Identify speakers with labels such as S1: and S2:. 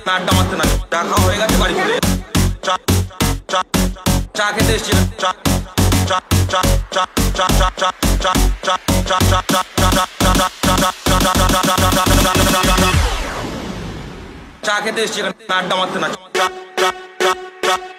S1: আড্ডা মারতে না, চা খাওয়া হয়ে গেছে, বাড়ি ফিরে চা চা চা খেতে এসছি, চা চা চা চা চা চা চা চা চা চা চা চা চা খেতে এসছি, আড্ডা মারতে না, চা চা চা